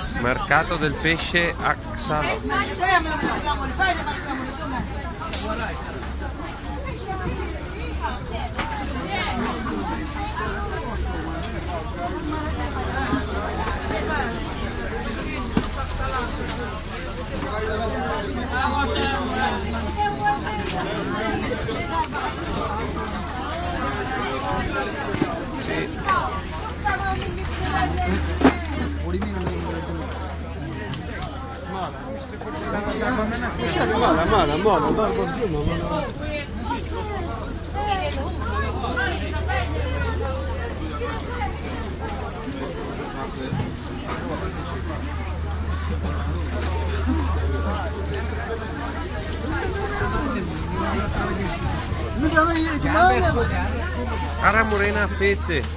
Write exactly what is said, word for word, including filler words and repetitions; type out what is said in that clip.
Mercato del pesce a Xalo. Mala, mala, mala, mala, Ara morena a fette.